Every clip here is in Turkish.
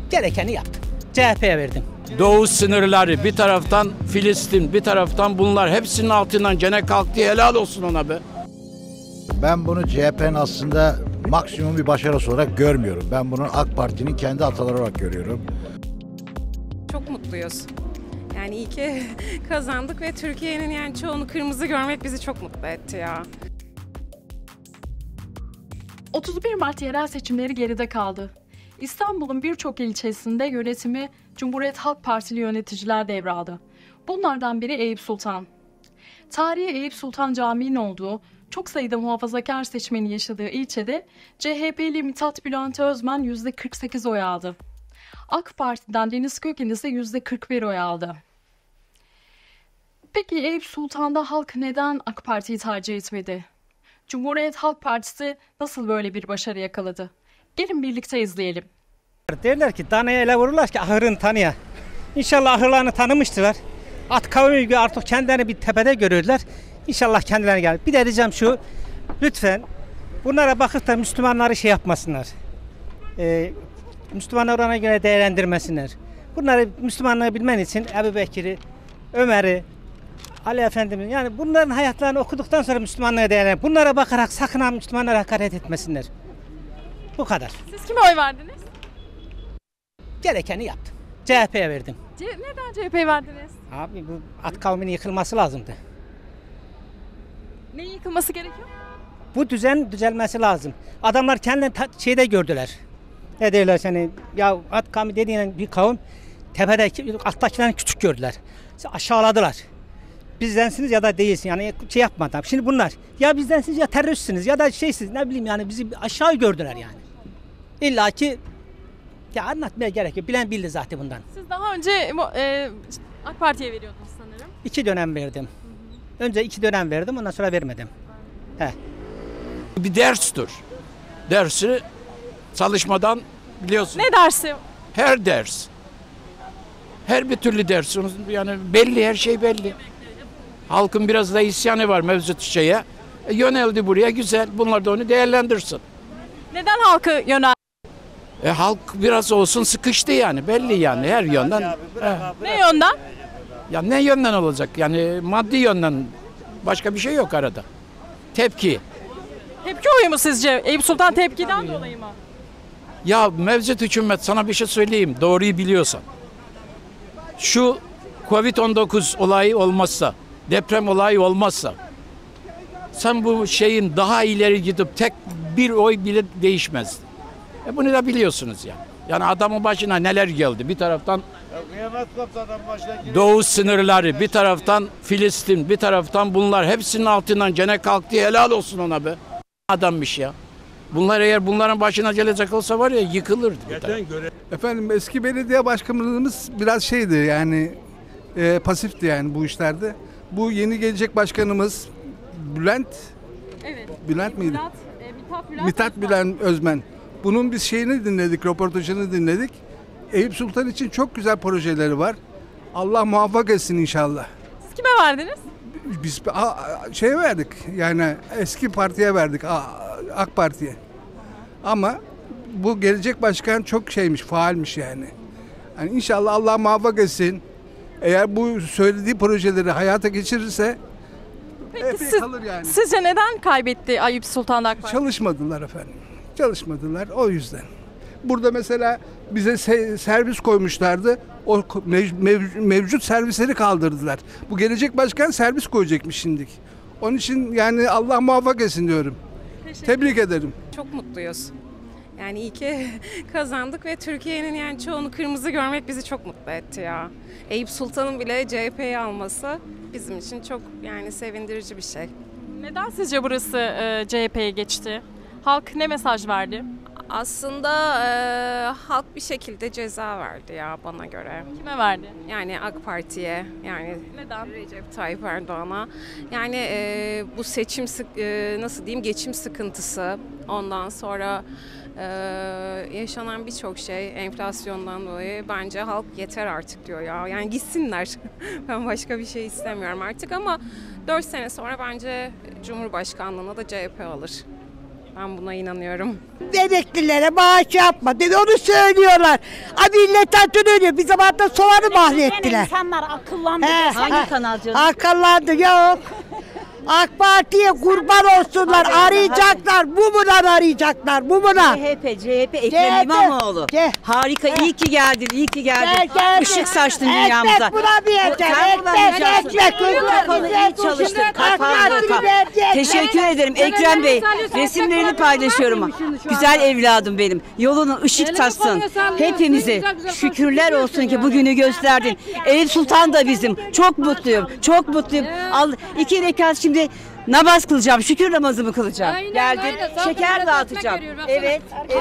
Gerekeni yaptım. CHP'ye verdim. Doğu sınırları bir taraftan Filistin, bir taraftan bunlar hepsinin altından gene kalktı. Helal olsun ona be. Ben bunu CHP'nin aslında maksimum bir başarısı olarak görmüyorum. Ben bunu AK Parti'nin kendi hataları olarak görüyorum. Çok mutluyuz. Yani iyi ki kazandık ve Türkiye'nin yani çoğunu kırmızı görmek bizi çok mutlu etti ya. 31 Mart yerel seçimleri geride kaldı. İstanbul'un birçok ilçesinde yönetimi Cumhuriyet Halk Partili yöneticiler devraldı. Bunlardan biri Eyüp Sultan. Tarihi Eyüp Sultan Camii'nin olduğu, çok sayıda muhafazakar seçmenin yaşadığı ilçede CHP'li Mithat Bülent Özmen %48 oy aldı. AK Parti'den Deniz Köken ise %41 oy aldı. Peki Eyüp Sultan'da halk neden AK Parti'yi tercih etmedi? Cumhuriyet Halk Partisi nasıl böyle bir başarı yakaladı? Gelin birlikte izleyelim. Derler ki danaya ele vururlar ki ahırını tanıya. İnşallah ahırlarını tanımıştılar. At kavmi gibi artık kendilerini bir tepede görüyorlar. İnşallah kendilerine gelir. Bir de diyeceğim şu, lütfen bunlara bakıp da Müslümanları şey yapmasınlar. Müslümanlar ona göre değerlendirmesinler. Bunları Müslümanlığı bilmen için Ebu Bekir'i, Ömer'i, Ali Efendimiz, yani bunların hayatlarını okuduktan sonra Müslümanlığı değerlendir. Bunlara bakarak sakın ha Müslümanlara hakaret etmesinler. Bu kadar. Siz kime oy verdiniz? Gerekeni yaptım. CHP'ye verdim. Neden CHP'ye verdiniz? Abi bu at kavminin yıkılması lazımdı. Neyin yıkılması gerekiyor? Bu düzen düzelmesi lazım. Adamlar kendilerini şeyde gördüler. Ne derler seni? Ya at kavmi dediğin bir kavim tepedeki alttakilerini küçük gördüler. Aşağıladılar. Bizdensiniz ya da değilsin, yani şey yapmadan. Şimdi bunlar ya bizdensiniz ya teröristsiniz ya da şeysiniz, ne bileyim, yani bizi aşağı gördüler yani. İlla ki ya anlatmaya gerek yok. Bilen bildi zaten bundan. Siz daha önce AK Parti'ye veriyordunuz sanırım. 2 dönem verdim. Önce 2 dönem verdim, ondan sonra vermedim. He. Bir derstir. Dersi çalışmadan biliyorsun. Ne dersi? Her ders. Her bir türlü ders. Yani belli, her şey belli. Halkın biraz da isyanı var mevcut şeye. Yöneldi buraya, güzel. Bunlar da onu değerlendirsin. Neden halkı yöneldi? Halk biraz olsun sıkıştı yani. Belli yani her yönden. Ne yönden? Ya ne yönden olacak? Yani maddi yönden başka bir şey yok arada. Tepki. Tepki oyu mu sizce? Eyüp Sultan tepkiden dolayı mı? Ya mevcut hükümet, sana bir şey söyleyeyim. Doğruyu biliyorsan. Şu Covid-19 olayı olmazsa, deprem olayı olmazsa, sen bu şeyin daha ileri gidip tek bir oy bile değişmez. Bunu da biliyorsunuz yani. Yani adamın başına neler geldi. Bir taraftan Doğu sınırları, bir taraftan Filistin, bir taraftan bunlar hepsinin altından gene kalktı. Helal olsun ona be. Adammış ya. Bunlar eğer bunların başına gelecek olsa var ya, yıkılırdı. Efendim, eski belediye başkanımız biraz şeydi yani, pasifti yani bu işlerde. Bu yeni gelecek başkanımız Bülent. Evet. Bülent miydi? Mithat Bülent Özmen. Bunun biz şeyini dinledik, röportajını dinledik. Eyüp Sultan için çok güzel projeleri var. Allah muvaffak etsin inşallah. Siz kime verdiniz? Biz şey verdik yani, eski partiye verdik, AK Parti'ye. Ama bu gelecek başkan çok şeymiş, faalmiş yani. Yani inşallah Allah muvaffak etsin. Eğer bu söylediği projeleri hayata geçirirse Peki kalır yani. Sizce neden kaybetti Eyüp Sultan AK Parti? Çalışmadılar efendim. Çalışmadılar o yüzden. Burada mesela bize servis koymuşlardı. O mevcut servisleri kaldırdılar. Bu gelecek başkan servis koyacakmış şimdilik. Onun için yani Allah muvaffak etsin diyorum. Tebrik ederim. Çok mutluyuz. Yani iyi ki kazandık ve Türkiye'nin yani çoğunu kırmızı görmek bizi çok mutlu etti ya. Eyüp Sultan'ın bile CHP'yi alması bizim için çok yani sevindirici bir şey. Neden sizce burası CHP'ye geçti? Halk ne mesaj verdi? Aslında halk bir şekilde ceza verdi ya bana göre. Kime verdi? Yani AK Parti'ye, yani Neden? Recep Tayyip Erdoğan'a. Yani bu seçim nasıl diyeyim, geçim sıkıntısı, ondan sonra yaşanan birçok şey, enflasyondan dolayı bence halk yeter artık diyor ya. Yani gitsinler. Ben başka bir şey istemiyorum artık ama 4 sene sonra bence Cumhurbaşkanlığına da CHP alır. Ben buna inanıyorum. Emeklilere maaş yapma dedi, onu söylüyorlar. Millet artık ölüyor. Bir zamanda soğanı mahvettiler. İnsanlar akıllandı. Hangi kanal canım? Akıllandı yok. AK Parti'ye kurban olsunlar, arayacaklar. Mumu'dan arayacaklar, Mumu'dan. CHP, Ekrem İmamoğlu. Harika, iyi ki geldin, iyi ki geldin. Işık saçtın dünyamıza. Ekmek bulamayacaksın, ekmek. İyi çalıştın, Teşekkür ederim Ekrem Bey. Resimlerini paylaşıyorum. Güzel evladım benim. Yolunu ışık taşsın. Hepimize şükürler olsun ki bugünü gösterdin. Eyüp Sultan da bizim. Çok mutluyum, çok mutluyum. 2 rekat şimdi namaz kılacağım, şükür namazımı kılacağım. Geldim, şeker dağıtacağım. Evet.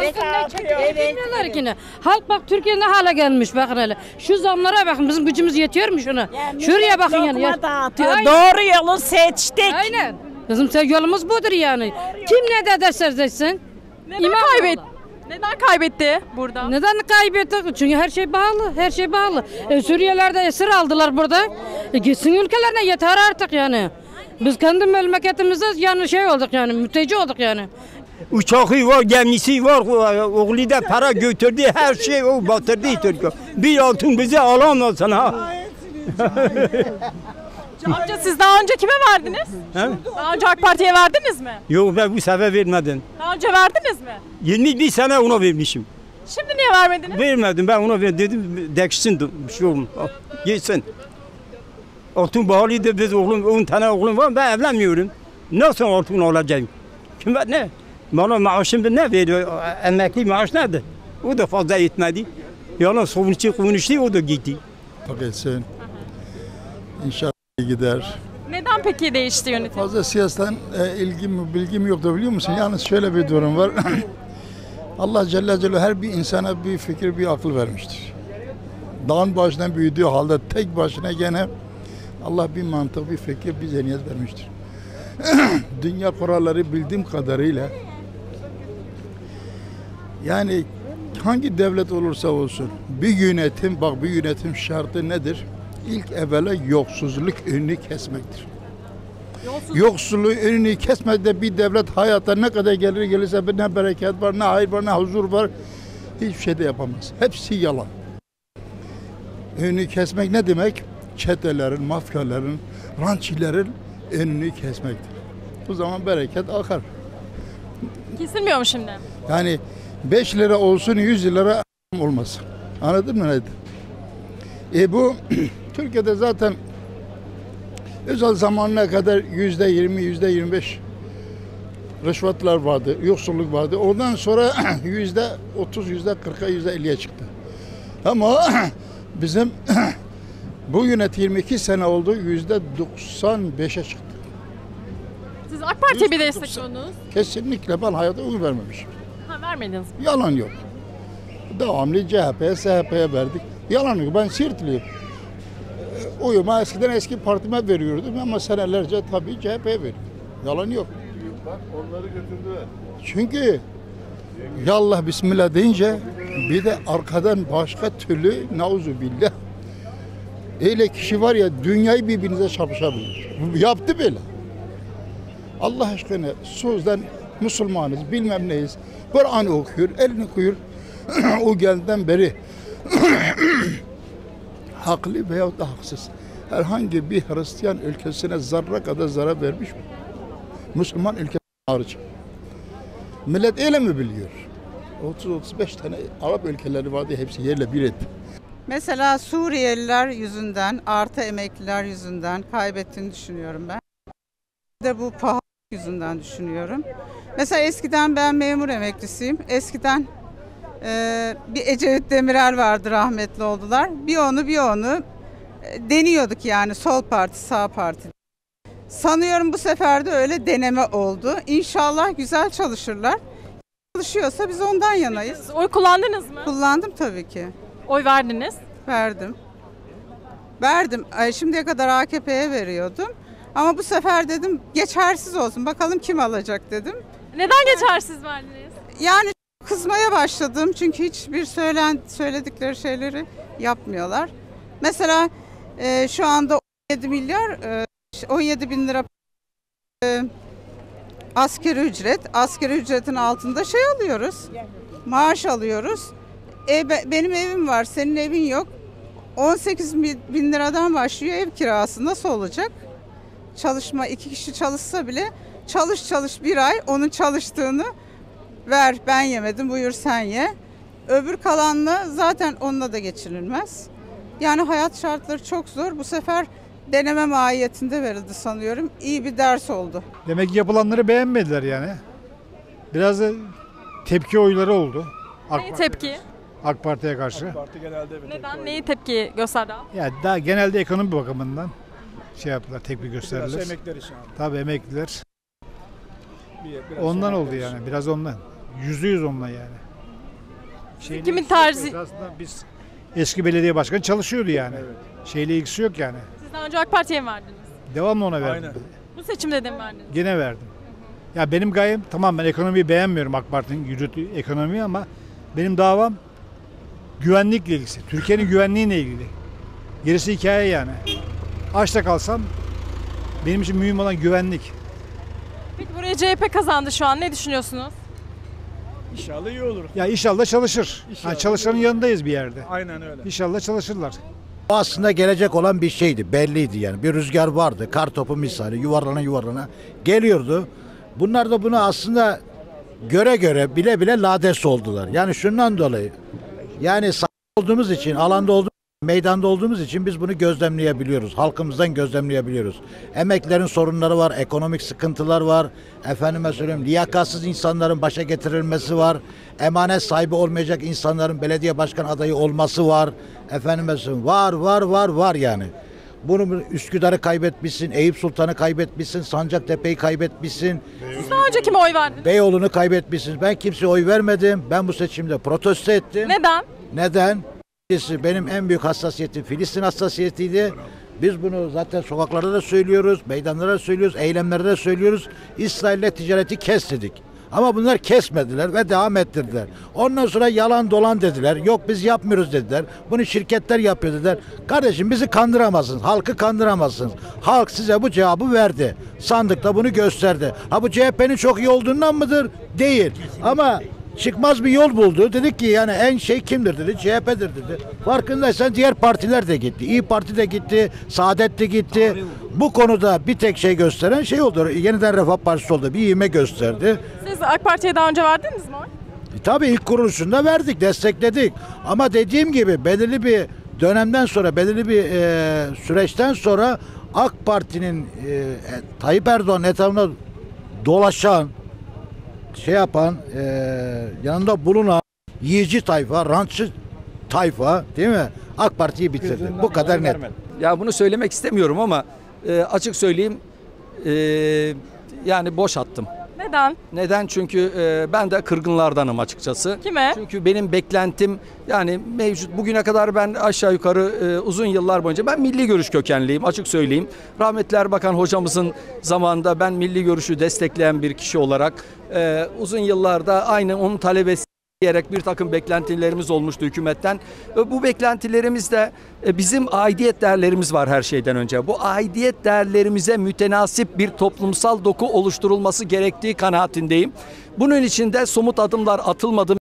Halk bak Türkiye ne hale gelmiş bakın hele. Şu zamlara bakın, bizim gücümüz yetiyor mu şuna? Şuraya bakın yani. Doğru yolu seçtik. Aynen. Bizim yolumuz budur yani. Kim ne derse desin. Neden kaybetti burada? Neden kaybetti? Çünkü her şey bağlı, her şey bağlı. Suriyeliler de esir aldılar burada. Gitsin ülkelerine, yeter artık yani. Biz kendi memleketimizde yani şey olduk yani, mülteci olduk yani. Uçağı var, gemisi var, oğlu da para götürdü, her şey o batırdı Türkiye. Bir altın bize alamazsın ha. Amca siz daha önce kime verdiniz? Daha önce AK Parti'ye verdiniz mi? Yok ben bu sefer vermedim. Daha önce verdiniz mi? 21 sene ona vermişim. Şimdi niye vermediniz? Vermedim, ben ona verdim, dedim deksin bir şey olmaz. Gitsin. Altın bağlıydı, biz oğlum 10 tane oğlum var, ben evlenmiyorum. Nasıl altın alacağım? Kim ne? Bana maaşım ne veriyor? Emekli maaş nedir? O da fazla yetmedi. Yani konuştu, o da gitti. Paketsin. İnşallah gider. Neden peki değişti yönetim? Fazla siyasetten bilgim yoktu biliyor musun? Yalnız şöyle bir durum var. Allah Celle Celaluhu her bir insana bir fikir, bir akıl vermiştir. Dağın başından büyüdüğü halde tek başına gene Allah bir mantık, bir fikir, bir zihniyet vermiştir. Dünya kuralları bildiğim kadarıyla yani hangi devlet olursa olsun bir yönetim şartı nedir? İlk evvela yoksulluk önünü kesmektir. Yoksulluğu önünü kesmekte bir devlet hayatta ne kadar gelirse ne bereket var, ne hayır var, ne huzur var hiçbir şey de yapamaz. Hepsi yalan. Önünü kesmek ne demek? Çetelerin, mafyaların, rançilerin önünü kesmektir. Bu zaman bereket akar. Kesilmiyor mu şimdi? Yani 5 lira olsun 100 lira olmaz. Anladın mı neydi? Bu Türkiye'de zaten özel zamanına kadar %20, %25 rüşvetler vardı, yoksulluk vardı. Ondan sonra %30, %40'a, %50'ye çıktı. Ama bizim bu yönetim 22 sene oldu, %95'e çıktı. Siz AK Parti'ye mi destekliyorsunuz? Kesinlikle ben hayata oy vermemişim. Vermediniz. Yalan yok. Devamlı CHP'ye, SHP'ye verdik. Yalan yok. Ben Siirtliyim. Oyumu eskiden eski partime veriyordum ama senelerce tabii CHP'ye verdim. Yalan yok. Bak onları götürdüler. Çünkü yallah bismillah deyince bir de arkadan başka türlü nauzubillah. Öyle kişi var ya dünyayı birbirinize çarpışabilir. Yaptı böyle. Allah aşkına sözden Müslümanız, bilmem neyiz. Kur'an okuyor, elini koyuyor. O geldiğinden beri haklı veyahut da haksız. Herhangi bir Hristiyan ülkesine zarra kadar zarar vermiş mi? Müslüman ülke hariç. Millet öyle mi biliyor? 30-35 tane Arap ülkeleri vardı, hepsi yerle bir etti. Mesela Suriyeliler yüzünden, artı emekliler yüzünden kaybettiğini düşünüyorum ben. De bu pahalı yüzünden düşünüyorum. Mesela eskiden ben memur emeklisiyim. Eskiden bir Ecevit Demirel vardı, rahmetli oldular. Bir onu deniyorduk yani sol parti, sağ parti. Sanıyorum bu sefer de öyle deneme oldu. İnşallah güzel çalışırlar. Çalışıyorsa biz ondan yanayız. Oy kullandınız mı? Kullandım tabii ki. Oy verdiniz. Verdim. Şimdiye kadar AKP'ye veriyordum. Ama bu sefer dedim geçersiz olsun. Bakalım kim alacak dedim. Neden geçersiz verdiniz? Yani kızmaya başladım. Çünkü hiçbir söyledikleri şeyleri yapmıyorlar. Mesela şu anda 17 bin lira asgari ücret. Asgari ücretin altında şey alıyoruz. Maaş alıyoruz. Benim evim var, senin evin yok. 18 bin liradan başlıyor ev kirası. Nasıl olacak? Çalışma, 2 kişi çalışsa bile çalış bir ay onun çalıştığını ver, ben yemedim, buyur sen ye. Öbür kalanla zaten onunla da geçirilmez. Yani hayat şartları çok zor. Bu sefer deneme mahiyetinde verildi sanıyorum. İyi bir ders oldu. Demek ki yapılanları beğenmediler yani. Biraz da tepki oyları oldu. Neyi tepki? AK Parti'ye karşı. Neden? Neyi tepki gösterdi? Ya daha genelde ekonomi bakımından şey yaptılar, tepki gösterdiler. Biraz emekliler için abi. Tabii emekliler. Biraz Ondan oldu yani. Biraz ondan. %100 ondan yani. Kimin tarzı? Aslında biz eski belediye başkanı çalışıyordu yani. Evet. Şeyle ilgisi yok yani. Siz daha önce AK Parti'ye mi verdiniz? Devamlı ona verdim. Aynen. Bu seçimde de mi verdiniz? Gene verdim. Ya benim gayem tamam, ben ekonomiyi beğenmiyorum, AK Parti'nin yürüttüğü ekonomiyi, ama benim davam güvenlikle ilgisi. Türkiye'nin güvenliğiyle ilgili. Gerisi hikaye yani. Açta kalsam benim için mühim olan güvenlik. Peki buraya CHP kazandı şu an. Ne düşünüyorsunuz? İnşallah iyi olur. Ya inşallah çalışır. İnşallah çalışanın yanındayız bir yerde. Aynen öyle. İnşallah çalışırlar. O aslında gelecek olan bir şeydi, belliydi yani. Bir rüzgar vardı, kar topu misali yuvarlana geliyordu. Bunlar da bunu aslında göre bile lades oldular. Yani şundan dolayı, yani olduğumuz için, alanda olduğumuz, meydanda olduğumuz için biz bunu gözlemleyebiliyoruz. Halkımızdan gözlemleyebiliyoruz. Emeklilerin sorunları var, ekonomik sıkıntılar var. Efendime söyleyeyim, liyakatsız insanların başa getirilmesi var. Emanet sahibi olmayacak insanların belediye başkan adayı olması var. Efendime söyleyeyim, var yani. Bunu Üsküdar'ı kaybetmişsin, Eyüp Sultan'ı kaybetmişsin, Sancaktepe'yi kaybetmişsin. Siz daha önce kime oy verdiniz? Beyoğlu'nu kaybetmişsiniz. Ben kimseye oy vermedim. Ben bu seçimde protesto ettim. Neden? Benim en büyük hassasiyetim Filistin hassasiyetiydi. Biz bunu zaten sokaklarda da söylüyoruz, meydanlarda da söylüyoruz, eylemlerde de söylüyoruz. İsrail'le ticareti kes dedik. Ama bunlar kesmediler ve devam ettirdiler. Ondan sonra yalan dolan dediler. Yok biz yapmıyoruz dediler. Bunu şirketler yapıyor dediler. Kardeşim bizi kandıramazsınız. Halkı kandıramazsınız. Halk size bu cevabı verdi. Sandıkta bunu gösterdi. Ha bu CHP'nin çok iyi olduğundan mıdır? Değil. Ama çıkmaz bir yol buldu. Dedik ki yani en şey kimdir dedi. CHP'dir dedi. Farkındaysan diğer partiler de gitti. İYİ Parti de gitti. Saadet de gitti. Bu konuda bir tek şey gösteren şey oldu. Yeniden Refah Partisi oldu. Bir ivme gösterdi. Siz AK Parti'ye daha önce verdiniz mi? Tabii ilk kuruluşunda verdik, destekledik. Ama dediğim gibi belirli bir dönemden sonra, belirli bir süreçten sonra AK Parti'nin Tayyip Erdoğan'ın etrafına dolaşan, şey yapan, yanında bulunan yiyici tayfa, rantçı tayfa, değil mi? AK Parti'yi bitirdi. Bu kadar net. Ya bunu söylemek istemiyorum ama açık söyleyeyim, yani boş attım. Neden? Neden? Çünkü ben de kırgınlardanım açıkçası. Kime? Çünkü benim beklentim yani mevcut bugüne kadar ben aşağı yukarı uzun yıllar boyunca ben milli görüş kökenliyim, açık söyleyeyim. Rahmetli Erbakan hocamızın zamanında ben milli görüşü destekleyen bir kişi olarak uzun yıllarda aynı onun talebesi diyerek bir takım beklentilerimiz olmuştu hükümetten. Bu beklentilerimiz de bizim aidiyet değerlerimiz var her şeyden önce. Bu aidiyet değerlerimize mütenasip bir toplumsal doku oluşturulması gerektiği kanaatindeyim. Bunun için de somut adımlar atılmadı.